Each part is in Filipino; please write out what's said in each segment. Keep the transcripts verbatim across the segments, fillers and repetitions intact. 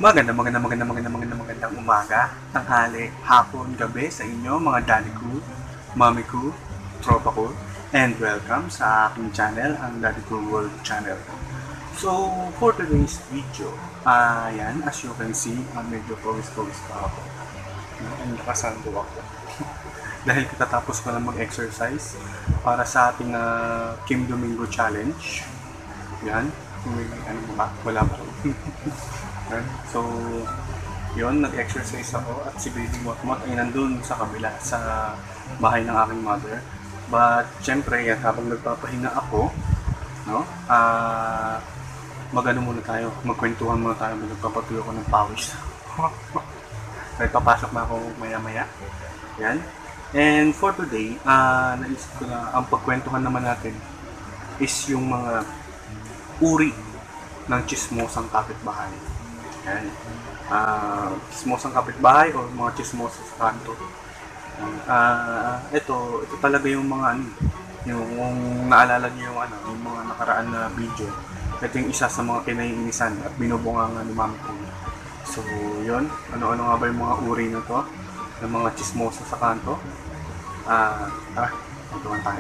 Maganda, maganda, maganda, maganda, maganda, magandang umaga, tanghali, hapon, gabi sa inyo mga daddy ko, mami ko, tropa ko, and welcome sa aking channel, ang Daddy Cool World Channel. So, for today's video, ayan, uh, as you can see, uh, medyo pawis-pawis pa ako. Ang nakasando ako. Dahil katatapos ko na mag-exercise para sa ating uh, Kim Domingo Challenge. Yan, may ano ba? Wala pa. So, yun, nag-exercise ako at si Baby Motmot ay nandun sa kabila, sa bahay ng aking mother. But, syempre, yan, habang nagpapahinga ako, no, ah, uh, mag-ano muna tayo, magkwentuhan muna tayo, magpapatuyo ko ng pawis. May papasok na ako maya-maya. Yan. And for today, uh, naisip ko na, ang pagkwentuhan naman natin is yung mga uri ng chismosang kapitbahay. Yan. Uh, chismosang kapitbahay o mga chismosa sa kanto. Uh, ito, ito talaga yung mga ano, yung kung naalala niyo yung ano, yung mga nakaraan na video. Ito yung isa sa mga kinaiinisan at binubungangan ni Mami ko. So, yun. Ano-ano nga ba yung mga uri na to ng mga chismosa sa kanto? Ah, uh, tara, magtuwan tayo.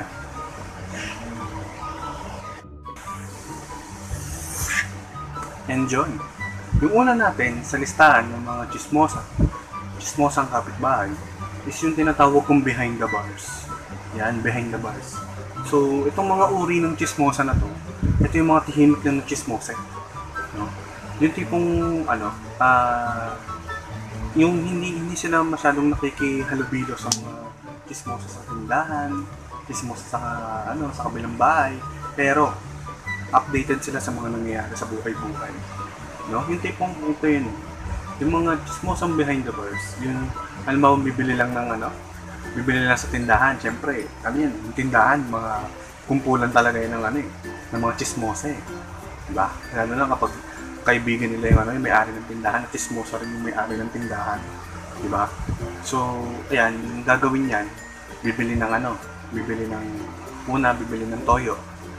Enjoy! Yung una natin sa listahan ng mga chismosa, chismosang kapitbahay, is yung tinatawag kong behind the bars. Yan, behind the bars. So, itong mga uri ng chismosa na to, ito yung mga tahimik lang na chismosa. No? Yung tipong, ano, ah, uh, yung hindi hindi sila masyadong nakikihalubilo sa mga chismosa sa tindahan, chismosa sa, ano, sa kabilang bahay, pero updated sila sa mga nangyayari sa buhay-buhay. No? Yung tipong ito yun, yung mga chismosang behind the bars, yung alam mo, bibili lang ng ano, bibili lang sa tindahan, syempre, ano yan, yung tindahan, mga kumpulan talaga yun ng ano eh, ng mga chismosa eh. Diba? Lalo na kapag kaibigan nila yung ano, yung may-ari ng tindahan, at chismosa rin yung may-ari ng tindahan. Diba? So, ayan, yung gagawin yan, bibili ng ano, bibili ng, una, bibili ng toyo.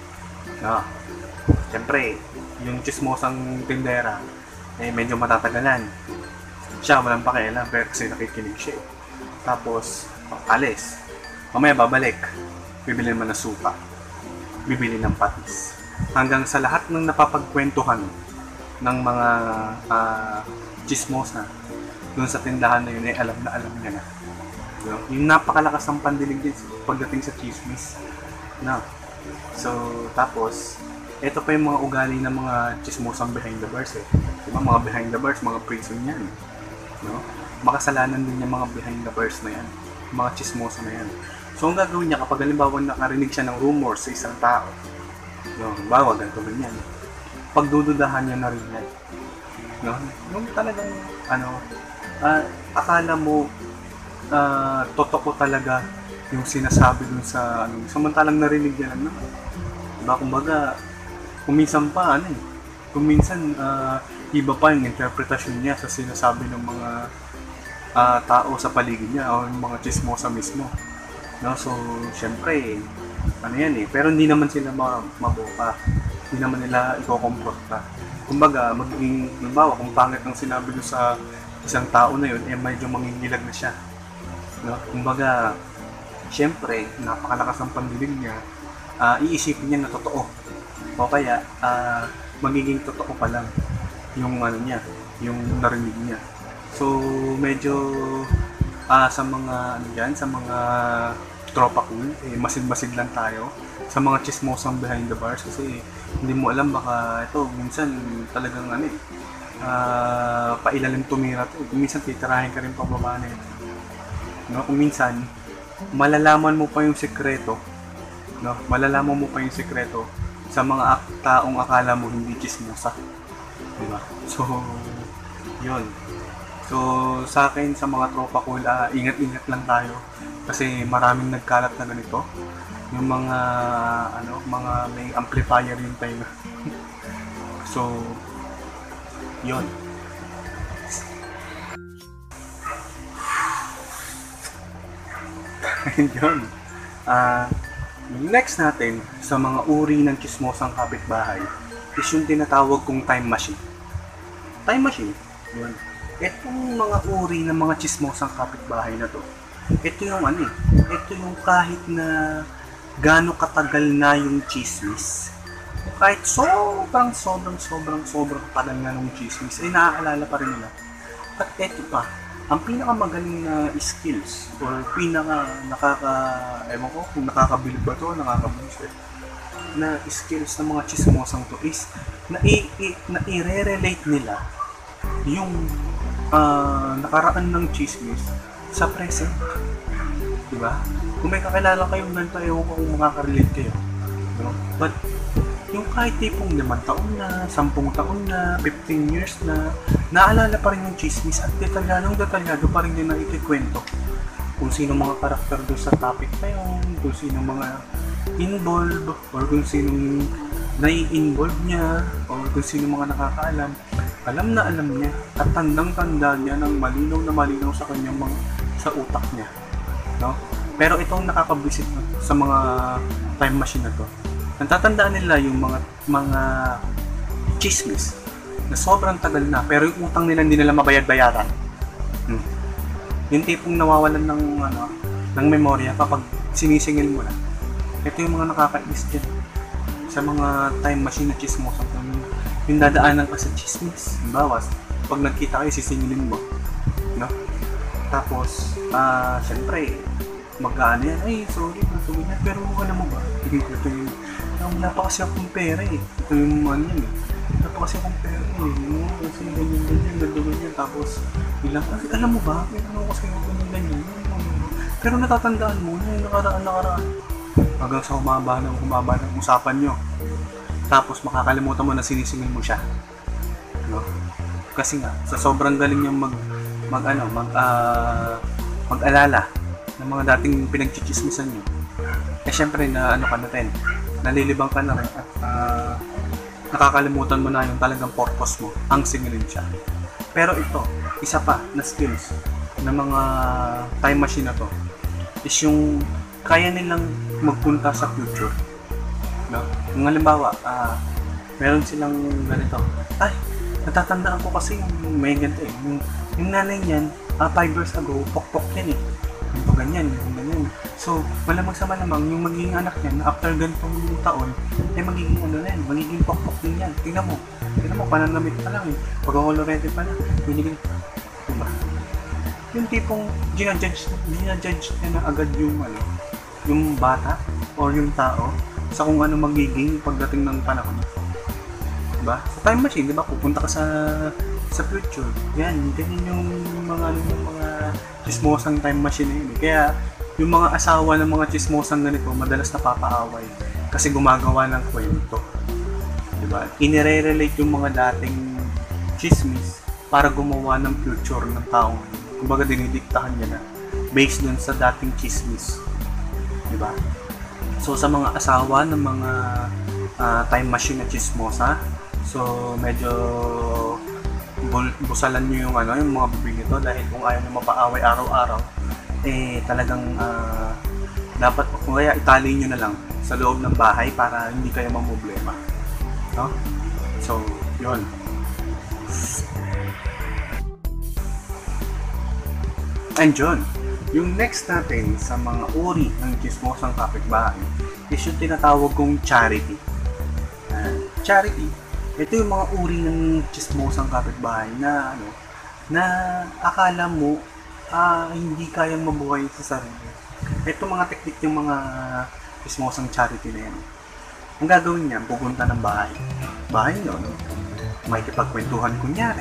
No? Siyempre, yung chismosang tindera, eh, medyo matatagalan. Siya, walang pakialam, pero kasi nakikinig siya. Tapos, alis. Mamaya babalik. Bibili naman ng supa. Bibili ng patis. Hanggang sa lahat ng napapagkwentuhan ng mga uh, chismosa doon sa tindahan na yun, eh, alam na alam niya na. Yung napakalakas ng pandilig din pagdating sa chismis. No? So, tapos, ito pa yung mga ugali ng mga chismosang behind the bars eh. Diba, mga behind the bars, mga prison yan. No? Makasalanan din yung mga behind the bars na yan. Mga chismosa na yan. So, ang gagawin niya kapag halimbawa nakarinig siya ng rumors sa isang tao, no, bawa, ganito ganyan, pagdududahan niya na rin yan. No? Yung talagang, ano, uh, akala mo, uh, totoo talaga yung sinasabi dun sa, ano, samantalang narinig niya lang naman. Diba, kumbaga, kuminsan pa, ano eh, kuminsan, uh, iba pa yung interpretasyon niya sa sinasabi ng mga uh, tao sa paligid niya o yung mga chismosa mismo. No? So, syempre, ano yan eh, pero hindi naman sila maboka. Hindi naman nila iko-comporta. Kumbaga, magiging, halimbawa, kung pangit ang sinabi doon sa isang tao na yun, eh medyo mangingilag na siya. No? Kumbaga, syempre, napakalakas ang pandilig niya, uh, iisipin niya na totoo. O kaya, uh, magiging totoo pa lang yung ano niya, yung narinig niya. So, medyo uh, sa mga ano yan, sa mga tropa cool, eh, masid-masid lang tayo sa mga chismosang behind the bars kasi hindi mo alam, baka ito, minsan talagang ano eh, uh, pailalim tumira to. Minsan titirahin ka rin pababa na yun. No? Kung minsan, malalaman mo pa yung sekreto, no? Malalaman mo pa yung sekreto sa mga taong akala mo hindi chismosa. Diba? So, yun. So, sa akin, sa mga tropa ko, uh, ingat-ingat lang tayo. Kasi maraming nagkalat na ganito. Yung mga, ano, mga may amplifier yung tayo. So, yun. Yun. Ah, uh, next natin sa mga uri ng chismosang kapitbahay is yung tinatawag kong time machine. Time machine, Yun. Itong mga uri ng mga chismosang kapitbahay na to, ito yung ano eh, ito yung kahit na gaano katagal na yung chismis, kahit sobrang sobrang sobrang sobrang tagal na ng chismis, ay naaalala pa rin nila. At ito pa, ang pinakamagaling na skills or pinaka nakaka, ewan ko kung nakakabilib ba to, nakakabusit na skills ng mga chismosang to is na, i, i, na i-re-relate nila yung uh, nakaraan ng chismis sa present. Diba? Kung may kakilala kayong ganito, ewan ko kung makaka-relate kayo. Diba? But yung kahit tipong limang taon na, sampung taon na, fifteen years na, naalala pa rin yung chismis at detalyadong detalyado pa rin din na ikikwento. Kung sino mga karakter doon sa topic na yun, kung sino mga involved, or kung sino nai-involve niya, or kung sino mga nakakaalam. Alam na alam niya at tandang-tanda niya ng malinaw na malinaw sa kanyang mga, sa utak niya. No? Pero itong nakakabisit sa mga time machine na to, natatandaan nila yung mga mga chismis na sobrang tagal na, pero yung utang nila hindi nila mabayad-bayaran. Hmm. Yung tipong nawawalan ng ano, ng memorya kapag sinisingil mo na. Ito yung mga nakakainis din sa mga time machine na chismosa. Yung, yung dadaanan ka sa chismis. Bawas, pag nagkita kayo, sisingilin mo. No? Tapos, ah, uh, syempre, mag-ano yan, ay, sorry, sorry na, pero alam mo ba? Ito yung, wala pa kasi akong pera eh. Ito yung ano yan eh. Wala pa kasi akong pera eh. No? Kasi ganyan, ganyan, ganyan, ganyan. Tapos, bilang, alam mo ba? Meron ako kasi ako ganyan, ganyan. Pero natatandaan mo, yung nakaraan, nakaraan. Hanggang sa humaba ng humaba ng usapan nyo. Tapos, makakalimutan mo na sinisingil mo siya. No? Kasi nga, sa sobrang galing niyang mag, mag, ano, mag, uh, mag-alala ng mga dating pinagchichismisan nyo. Eh, syempre, na ano ka na rin, nalilibang ka na rin at uh, nakakalimutan mo na yung talagang purpose mo, ang singilin siya. Pero ito, isa pa na skills ng mga time machine na to is yung kaya nilang magpunta sa future. No? Yung halimbawa, uh, meron silang ganito, ay, natatandaan ko kasi yung may ganito eh, yung, yung nanay niyan, uh, five years ago, pokpok yan eh. Yung ganyan, yung ganyan. So, malamang sa malamang, yung magiging anak niyan, after ganitong taon, ay magiging ano na yan, magiging pokpok din yan. Tingnan mo, tingnan mo, pananamit pa lang eh. Pag-colorete pa lang, binigay, diba? Yung tipong, ginajudge, ginajudge niya na agad yung, ano, yung bata, or yung tao, sa kung ano magiging pagdating ng panahon. Diba? Sa time machine, diba, pupunta ka sa, sa future. Yan, ganyan yung mga, ano, yung mga chismosang time machine na yun. Kaya, yung mga asawa ng mga chismosang ganito, madalas napapaaway kasi gumagawa ng kwento. Diba? Inire-relate yung mga dating chismis para gumawa ng future ng taong. Kumbaga, dinidiktahan niya na based dun sa dating chismis. Diba? So, sa mga asawa ng mga uh, time machine na chismosa, so, medyo busalan nyo yung, ano, yung mga bibig nito dahil kung ayaw nyo mapaaway araw-araw, eh talagang uh, dapat kung kaya itali nyo na lang sa loob ng bahay para hindi kayo mamblema. No? So, yun. And yun, yung next natin sa mga uri ng chismosang kapitbahay is yung tinatawag kong charity. Uh, charity, ito yung mga uri ng chismosang kapitbahay na ano, na akala mo ah, hindi kayang mabuhay sa sarili. Ito mga teknik yung mga chismosang charity na yan. Ang gagawin niya, pupunta ng bahay. Bahay nyo, no? May kipagkwentuhan kunyari.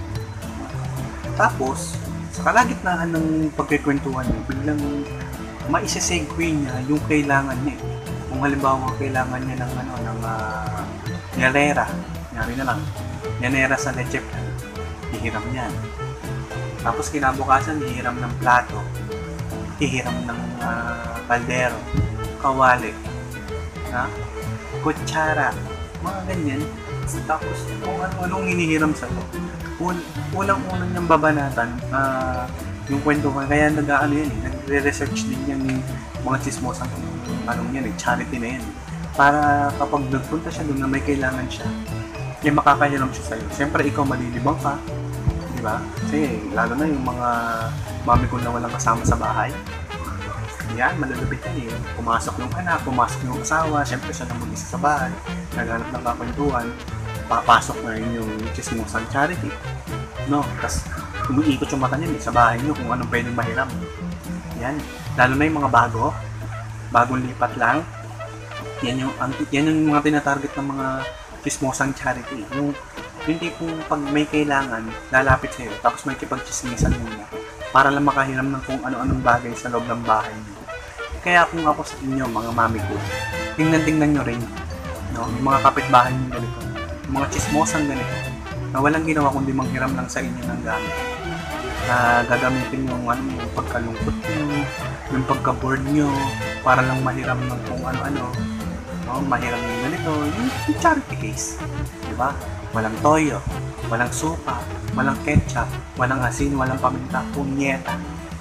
Tapos, sa kalagitnaan ng pagkikwentuhan niya, biglang maisisegue niya yung kailangan niya. Kung halimbawa kailangan niya ng ano, ng uh, nyalera, nyari na lang, nyanera sa leche plan, hihiram niyan. Tapos kinabukasan, hihiram ng plato, hihiram ng uh, kaldero, kawali, ha? Kutsara, mga ganyan. Tapos kung ano-anong hinihiram sa to. Un unang-unang niyang babanatan, uh, yung kwento ko, kaya nag-ano yan eh, nagre-research din yan yung mga chismosang anong yan, charity na yan. Para kapag nagpunta siya doon na may kailangan siya, eh makakahiram siya sa'yo. Siyempre ikaw malilibang ka, Di ba? Kasi lalo na yung mga mami ko na walang kasama sa bahay. Yan, malulupit yan eh. Pumasok yung anak, pumasok yung asawa, syempre siya na mag-isa sa bahay, naghanap ng kakwentuhan, papasok na rin yung chismosang charity. No? Tapos umiikot yung mata niya eh, sa bahay niyo kung anong pwedeng mahiram. Yan. Lalo na yung mga bago, bagong lipat lang. Yan yung, yan yung mga tinatarget ng mga chismosang charity. Yung, yung tipong pag may kailangan, lalapit sa'yo, tapos may kipag-chismisan muna para lang makahiram ng kung ano-anong bagay sa loob ng bahay niyo. Kaya kung ako sa inyo, mga mami ko, tingnan-tingnan nyo rin, no? Yung mga kapitbahay nyo ganito, yung mga chismosang ganito, na walang ginawa kundi manghiram lang sa inyo ng gamit. Na gagamitin yung, ano, yung pagkalungkot nyo, yung pagka-board nyo, para lang mahiram ng kung ano-ano, no? Mahiram yung ganito, yung, yung charity case. Diba? Walang toyo, walang suka, walang ketchup, walang asin, walang paminta, punyeta.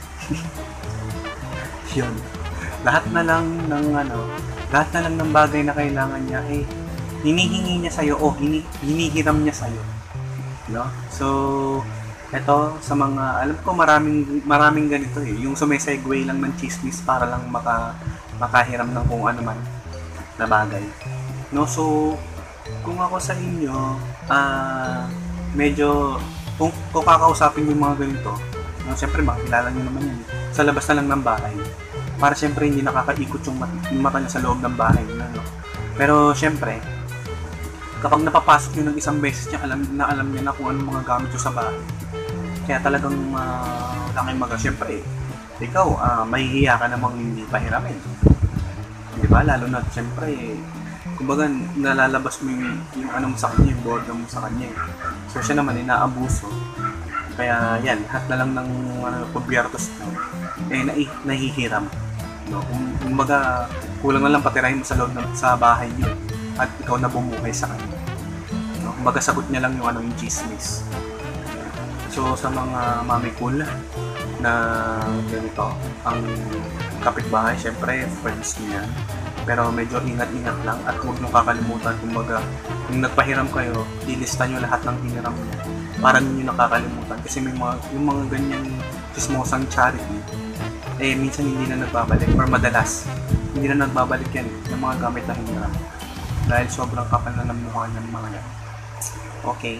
Yun. Lahat na lang ng ano, lahat na lang ng bagay na kailangan niya eh hinihingi niya sa iyo o hini, hinihiram niya sa iyo. No? So, eto sa mga alam ko maraming maraming ganito eh, yung sumesegue lang ng chismis para lang maka makahiram ng kung ano man na bagay. No? So, kung ako sa inyo, ah uh, medyo kung, kung kakausapin yung mga ganito, no, siyempre makikilala niyo naman yan. Sa labas na lang ng bahay. Para siyempre hindi nakakaikot yung mata, yung mata niya sa loob ng bahay. No? Pero siyempre, kapag napapasok nyo ng isang beses niya, alam, na alam niya na kung anong mga gamit nyo sa bahay. Kaya talagang uh, wala kayong mag- siyempre, ikaw, uh, mahihiya ka namang hindi pahiramin. Di ba? Lalo na siyempre, eh, kumbaga nalalabas mo yung, yung ano mo sa kanya, yung boredom mo sa kanya. So siya naman, inaabuso. Kaya yan, lahat na lang ng uh, pabyertos na, eh, nahi, nahihiram. No? Kung, kumbaga, kulang na lang patirahin mo sa loob ng, sa bahay niyo at ikaw na bumuhay sa kanya. No? Kumbaga, sagot niya lang yung ano, yung chismis. So, sa mga mami cool na ganito, ang kapitbahay, syempre, friends niya. Pero medyo ingat-ingat lang at huwag nyo kakalimutan. Kumbaga, kung nagpahiram kayo, ilista nyo lahat ng hiniram niya para ninyo nakakalimutan. Kasi may mga, yung mga ganyang chismosang charity, eh, minsan hindi na nagbabalik or madalas, hindi na nagbabalik yan ng mga gamit na hiniram. Dahil sobrang kapal na ng mukha ng mga yan. Okay.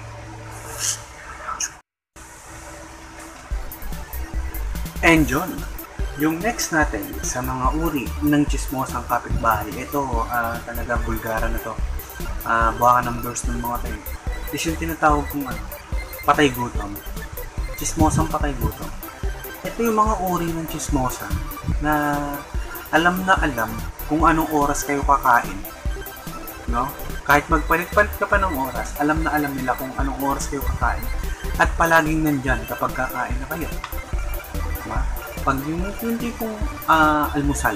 And yun, yung next natin sa mga uri ng chismosang kapitbahay, ito uh, talaga bulgara na to. Uh, buwaka ng doors ng mga tayo. Is yung tinatawag kong ano, patay gutom. Chismosang patay gutom. Ito yung mga uri ng chismosa na alam na alam kung anong oras kayo kakain. No? Kahit magpalit-palit ka pa ng oras, alam na alam nila kung anong oras kayo kakain. At palaging nandyan kapag kakain na kayo. Diba? Pag yung, yung tipong uh, almusal,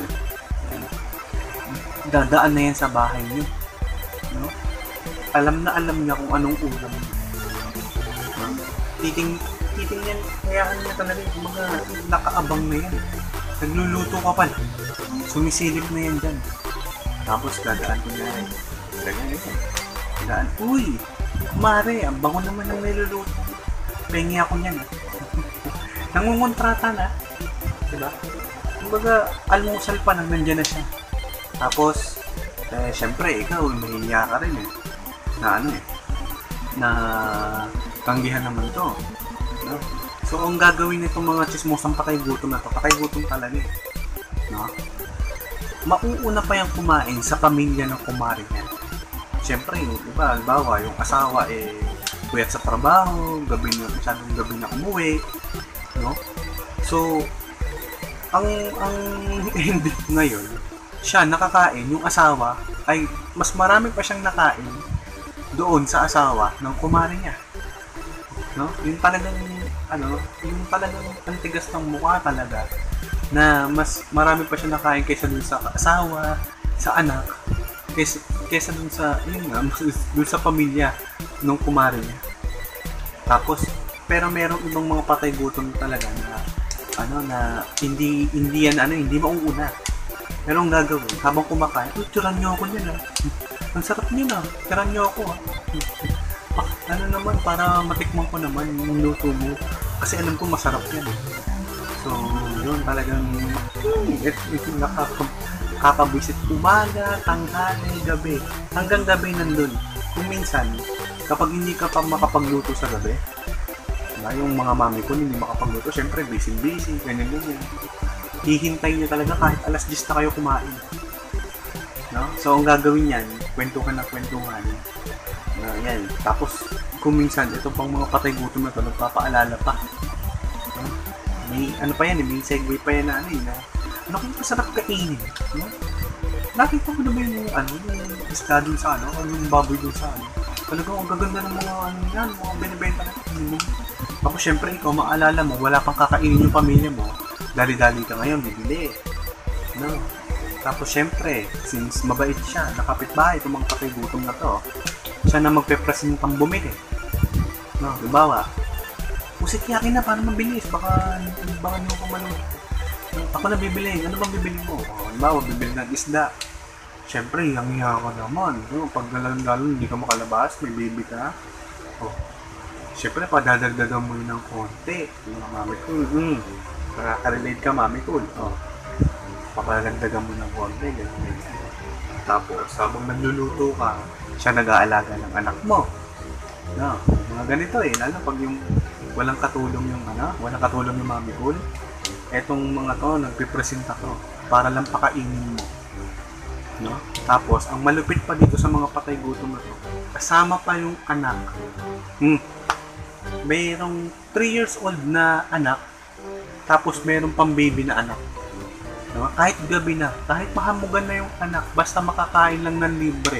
dadaan na yan sa bahay niyo. No? Alam na alam niya kung anong ulam niyo. No? Titing titingnan, hayaan niya talaga yung mga nakaabang na yan. Nagluluto ka pala. Sumisilip na yan dyan. Tapos dadaan ko niya. Ganyan ito. Dadaan. Uy! Mare, ang bango naman ng niluluto. Pengi ako niyan. Nangungontrata na. Diba? Kumbaga, almusal pa nang nandyan na siya. Tapos, eh, syempre, ikaw, mahihiya ka rin eh. Na ano eh. Na tanggihan naman to. No? So, ang gagawin nitong mga chismosang patay gutom na to, patay gutom talaga eh. No? Mauuna pa yung kumain sa pamilya ng kumari niya. Siyempre, diba, halimbawa, yung asawa eh, puyat sa trabaho, gabi na, masyadong gabi na umuwi. No? So, ang, ang end ngayon, siya nakakain, yung asawa, ay mas marami pa siyang nakain doon sa asawa ng kumari niya. No? Yung talagang ano, yung talagang antigas ng mukha talaga na mas marami pa siya nakain kaysa dun sa asawa, sa anak, kaysa, kaysa dun sa yun nga, dun sa pamilya ng kumari niya. Tapos, pero merong ibang mga patay gutom talaga na ano na hindi hindi yan ano, hindi mauuna. Pero ang gagawin, habang kumakain, uy, tiran nyo ako niyan ah. Ang sarap niyo na, tiran nyo ako ah. ah, ano naman, para matikman ko naman yung luto mo. Kasi alam ko masarap yan. So, yun talagang, hmm, it, it, nakaka, kakabisit umaga, tanghali, gabi. Hanggang gabi nandun. Kung minsan, kapag hindi ka pa makapagluto sa gabi, na yung mga mami ko hindi makapagluto, syempre busy-busy, ganyan ganyan. Hihintay niya talaga kahit alas diyes na kayo kumain. No? So, ang gagawin yan, kwentuhan na kwentuhan. Na, yan. Tapos, kung minsan, ito pang mga patay gutom na ito, nagpapaalala pa. No? May, ano pa yan, may segue pa yan na ano eh, na, ano kung masarap kainin? No? Nakita mo na ba yung, ano, yung isda dun sa ano, o yung baboy dun sa ano? Talagang ang gaganda ng mga, ano yan, mga binibenta na ito. Tapos, syempre, ikaw, maalala mo, wala pang kakainin yung pamilya mo, dali-dali ka ngayon, bibili. No? Tapos syempre, since mabait siya, nakapitbahay, itong mga kapigutom na to, siya na magpe-presentang bumili. No, dibawa, pusit yakin na, paano mabilis? Baka, baka nyo ko manong, ako na bibili, ano bang bibili mo? O, dibawa, bibili ng isda. Syempre, yang-iya ka naman. No? Pag galang-galang, hindi ka makalabas, may baby ka. O, syempre, padadagdagan mo yun ng konti. Mga mami ko, hmm, nakaka-relate ka, mami ko. O, papalagdagan mo ng konti, ganyan. Tapos, habang nagluluto ka, siya nag-aalaga ng anak mo. No, mga ganito eh, lalo pag yung walang katulong yung ano, walang katulong yung mami ko. Etong mga to, nagpipresenta to, para lang pakainin mo. No? Tapos, ang malupit pa dito sa mga patay gutom na to, kasama pa yung anak. Hmm. Mayroong three years old na anak, tapos mayroong pang baby na anak. No? Kahit gabi na, kahit mahamugan na yung anak, basta makakain lang ng libre.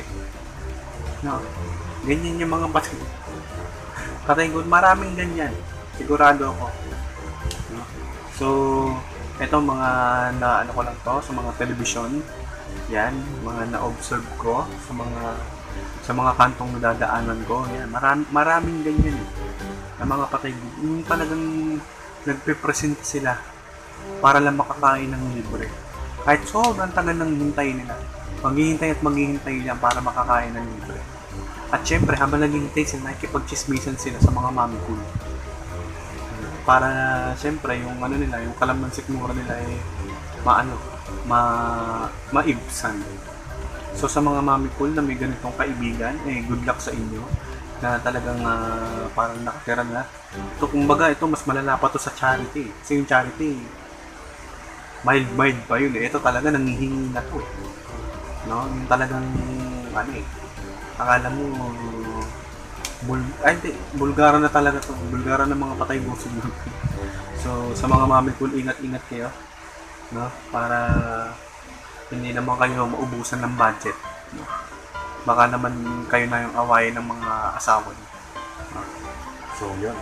No? Ganyan yung mga patay. Patay good, maraming ganyan. Sigurado ako. No? So, eto mga na ano ko lang to sa mga television. Yan, mga na-observe ko sa mga sa mga kantong nadadaanan ko. Yan, maram, maraming ganyan eh. Na mga patay good. Yung talagang nagpe-present sila para lang makakain ng libre. Kahit sobrang tagal ng hintay nila, maghihintay at maghihintay lang para makakain ng libre. At syempre, habang naghihintay sila, nakikipag-chismisan sila sa mga mami ko. Para, syempre, yung ano nila, yung kalamansi mura nila ay maano, ma maibsan. So, sa mga mami ko na may ganitong kaibigan, eh, good luck sa inyo na talagang uh, parang nakatira na. Ito, kumbaga, ito mas malala pa to sa charity. Kasi yung charity, mild-mild pa yun eh. Ito talaga nangihingi na to. No? Yung talagang, ano eh, akala mo, bul ay hindi, Bulgara na talaga to. Bulgara na mga patay gusto. So, sa mga mami ko, ingat-ingat kayo. No? Para hindi naman kayo maubusan ng budget. No? Baka naman kayo na yung awayin ng mga asawa niyo. No? So, yun.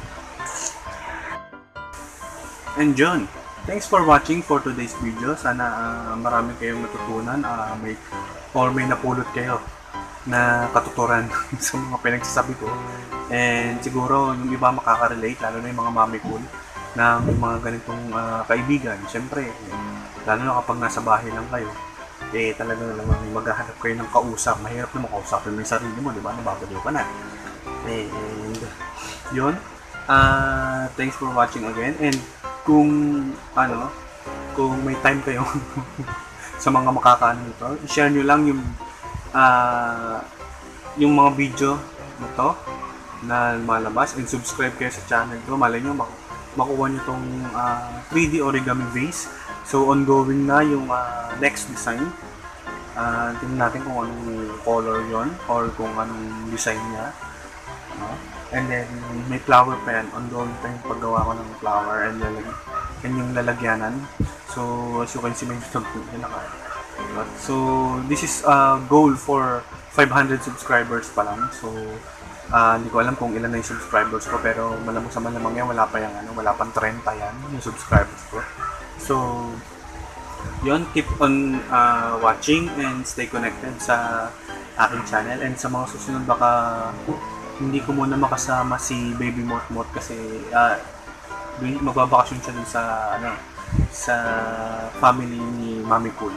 And yun. Thanks for watching for today's video. Sana uh, marami kayong natutunan uh, may, or may napulot kayo na katuturan sa mga pinagsasabi ko. And siguro yung iba makaka-relate, lalo na yung mga mami ko na may mga ganitong uh, kaibigan. Siyempre, eh, lalo na kapag nasa bahay lang kayo, eh talaga naman maghahanap kayo ng kausap. Mahirap na makausapin mo yung sarili mo, di ba? Nababaliw ka na. Eh, and yun. Uh, thanks for watching again. And kung ano, kung may time kayo sa mga makakaano nito, i-share nyo lang yung uh, yung mga video na to na malabas, and subscribe kayo sa channel ko. Malay nyo mak makuha nyo tong uh, three D origami vase. So ongoing na yung uh, next design. Uh, tingnan natin kung anong color yon or kung anong design niya. No? And then may flower pa yan. Ongoing pa yung paggawa ko ng flower and, lalag and yung lalagyanan. So as you can see, may YouTube yun naka. So this is a uh, goal for five hundred subscribers pa lang. So uh, hindi ko alam kung ilan na yung subscribers ko, pero malamang sa malamang yan, wala pa yung ano, wala pang thirty yan yung subscribers ko. So yun, keep on uh, watching and stay connected sa aking channel. And sa mga susunod, baka hindi ko muna makasama si Baby Motmot kasi uh, magbabakasyon siya dun sa ano, sa family ni Mami Cool.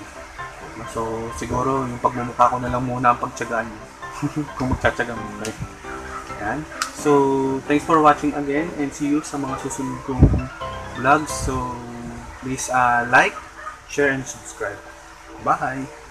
So siguro yung pagmumukha ko na lang muna ang pagtyagaan niyo. Kung magtsatsaga mo kayo. Yan. So, thanks for watching again and see you sa mga susunod kong vlogs. So, please uh, like, share, and subscribe. Bye!